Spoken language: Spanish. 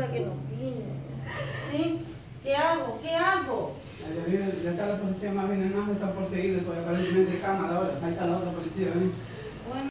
para que no opine. ¿Sí? ¿Qué hago? ¿Qué hago? Ya está la policía más bien, más está por seguir, después aparentemente cámara ahora, ahí está la otra policía, ¿ven? Bueno.